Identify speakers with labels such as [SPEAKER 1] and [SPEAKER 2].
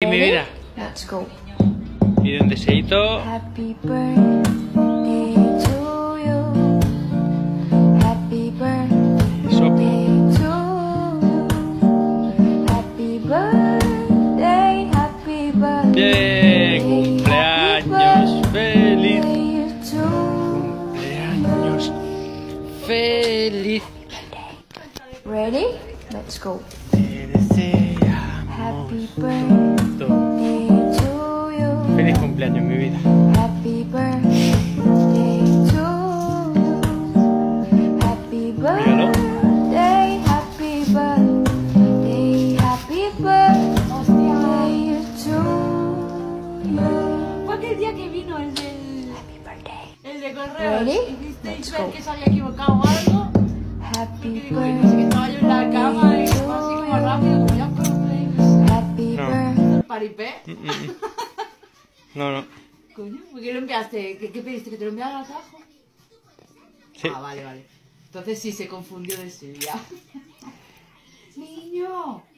[SPEAKER 1] mi vida.
[SPEAKER 2] Let's go.
[SPEAKER 1] Y un deseito.
[SPEAKER 2] Happy birthday to you. Happy birthday to you. Happy birthday, happy birthday.
[SPEAKER 1] Cumpleaños feliz.
[SPEAKER 2] To
[SPEAKER 1] Cumpleaños feliz.
[SPEAKER 2] Ready? Let's go.
[SPEAKER 1] Te deseamos
[SPEAKER 2] Happy birthday to you.
[SPEAKER 1] feliz cumpleaños, mi vida.
[SPEAKER 2] Happy birthday to you. Happy birthday, happy birthday, happy birthday to you.
[SPEAKER 3] Fue aquel día que vino el del...
[SPEAKER 2] Happy birthday.
[SPEAKER 3] El de correos.
[SPEAKER 2] Ready?
[SPEAKER 3] Hicisteis
[SPEAKER 2] Let's
[SPEAKER 3] ver
[SPEAKER 2] go.
[SPEAKER 3] que se había equivocado o algo.
[SPEAKER 2] Happy
[SPEAKER 3] Y digo, no sé, que estaba yo en la cama y fue así como rápido, como ya conocéis.
[SPEAKER 2] Happy
[SPEAKER 1] No.
[SPEAKER 2] birthday.
[SPEAKER 3] El paripé.
[SPEAKER 1] No, no.
[SPEAKER 3] Coño, ¿por qué lo enviaste? ¿Qué pediste? ¿Que te lo enviara al trabajo?
[SPEAKER 1] Sí.
[SPEAKER 3] Ah, vale, vale. Entonces sí se confundió de Silvia. ¡Niño!